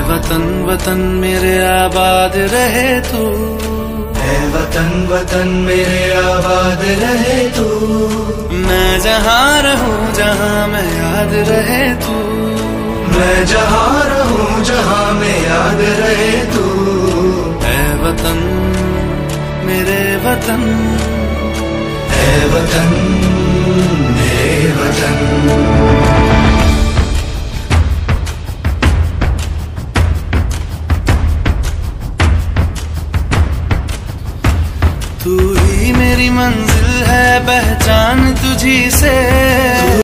वतन वतन मेरे आबाद रहे तू, है वतन वतन मेरे आबाद रहे तू। मैं जहाँ रहूं जहाँ मैं याद रहे तू, मैं जहाँ रहूं जहाँ में याद रहे तू। है वतन मेरे वतन, है वतन मेरे वतन। तू ही मेरी मंजिल है, पहचान तुझी से।